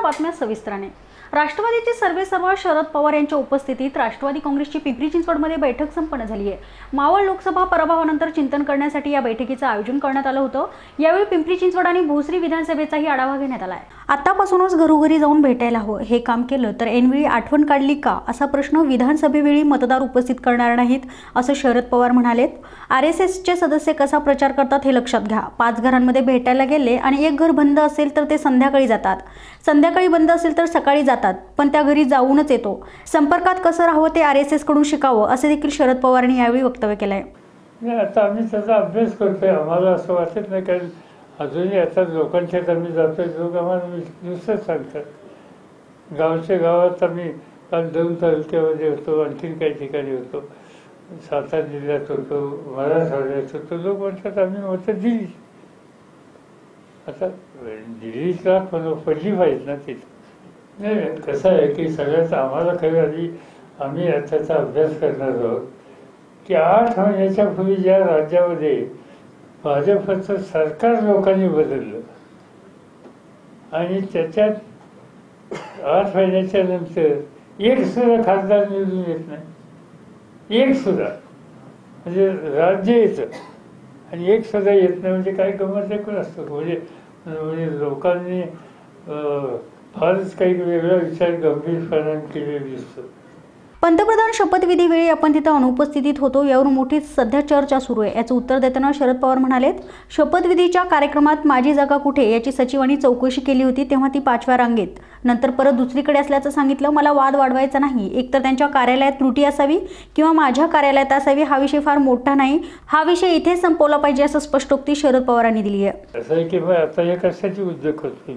बातम्या सविस्तराने। राष्ट्रवादीचे सर्वेसर्वा शरद पवार यांच्या उपस्थितीत राष्ट्रवादी काँग्रेसची पिंपरी चिंचवडमध्ये बैठक संपन्न झाली आहे। मावळ लोकसभा पराभवानंतर चिंतन करण्यासाठी या बैठकीचे आयोजन करण्यात आलं होतं। यावेळी पिंपरी चिंचवड आणि भोसरी विधानसभेचाही आढावा घेण्यात आला आहे। आतापासूनच घरोघरी जाऊन भेटायला हवं, हे काम केलं तर ऐनवेळी आठवण काढली का असा प्रश्न विधानसभेवेळी मतदार उपस्थित करणार नाहीत, असं शरद पवार म्हणालेत। आरएसएसचे सदस्य कसा प्रचार करतात हे लक्षात घ्या। 5 घरांमध्ये भेटायला गेले आणि एक घर बंद असेल तर ते संध्याकाळी जातात, संध्याकाळी बंद असेल तर सकाळी जातात, पण त्या घरी जाऊनच येतो। संपर्कात कसं राहावं ते आरएसएस कडून शिकावं, असे देखील शरद पवारांनी यावेळी वक्तव्य केलंय। आता आम्ही त्याचा अभ्यास करतोय, आम्हाला असं वाटत नाही कारण अजूनही आता लोकांच्यात आम्ही जातोय, लोक आम्हाला नुसतंच सांगतात। गावच्या गावात आम्ही काल 2 तालुक्यामध्ये होतो, आणखीन काही ठिकाणी होतो, सातारा जिल्ह्यात होतो, मराठवाड्यात होतो। लोक म्हणतात आम्ही मतं दिली, आता दिली का पडली पाहिजे ना तिथे। नाही, कसं आहे की सगळ्यात आम्हाला खरं आधी आम्ही त्याचा अभ्यास करणार आहोत की 8 महिन्याच्या पूर्वी ज्या राज्यामध्ये भाजपचं सरकार लोकांनी बदललं आणि त्याच्यात 8 महिन्याच्या नंतर एक सुद्धा खासदार निवडून येत नाही, एक सुद्धा, म्हणजे राज्य येतं आणि एक सुद्धा येत नाही, म्हणजे काय गमत ऐकून असतं। म्हणजे लोकांनी फारच काही वेगळा विचार गंभीरपणाने केलेला दिसतो। पंतप्रधान शपथविधीवेळी आपण तिथे अनुपस्थित होतो, यावरून मोठी सध्या चर्चा सुरू आहे। याचं उत्तर देताना शरद पवार म्हणालेत, शपथविधीच्या कार्यक्रमात माझी जागा कुठे याची सचिवांनी चौकशी केली होती, तेव्हा ती 5व्या रांगेत, नंतर परत दुसरीकडे असल्याचं सांगितलं। मला वाद वाढवायचा नाही, एकतर त्यांच्या कार्यालयात त्रुटी असावी किंवा माझ्या कार्यालयात असावी, हा विषय फार मोठा नाही, हा विषय इथे संपवला पाहिजे, असं स्पष्टोक्ती शरद पवारांनी दिली आहे। असं आहे की आता हे कशाची उद्योग करतो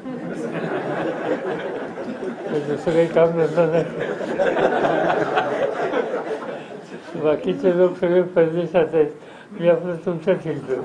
जसं काही काम धंदा नाही, बाकीचे लोक सगळे परदेशात आहेत, मी आपलं तुमच्या फिरतो।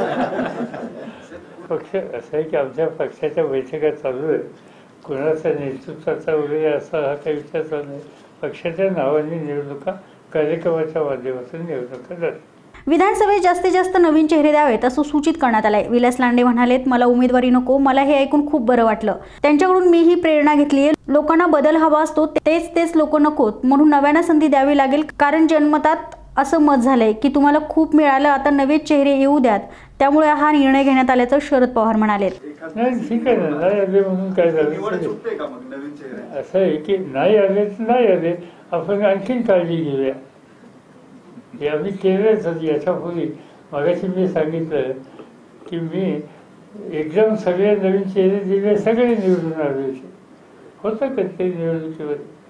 पक्ष असं आहे की आमच्या पक्षाच्या बैठका चालू आहेत, कोणाचा नेतृत्वाचा वगैरे असा हा काही विचार चालू नाही। पक्षाच्या नावाने निवडणुका, कार्यक्रमाच्या माध्यमातून निवडणुका जातात। विधानसभेत जास्तीत जास्त नवीन चेहरे द्यावेत असं सूचित करण्यात आलंय। विलास लांडे म्हणालेत, मला उमेदवारी नको, मला हे ऐकून खूप बरं वाटलं, त्यांच्याकडून मी ही प्रेरणा घेतलीय। लोकांना बदल हवा असतो, तेच लोक नकोत, म्हणून नव्यानं संधी द्यावी लागेल, कारण जनमतात असं मत झालंय की तुम्हाला खूप मिळालं, आता नवे चेहरे येऊ द्यात, त्यामुळे हा निर्णय घेण्यात आल्याचं शरद पवार म्हणाले। नाही, ठीक आहे ना, नाही आले म्हणून काय झालं, असं आहे की नाही आले तर नाही आले, आपण आणखीन काळजी घेऊया। हे आम्ही केलंच होतं याच्यापूर्वी। मगाशी मी सांगितलं की मी एकदम सगळे नवीन चेहरे दिले, सगळे निवडून आले होतं का ते निवडणुकीवर।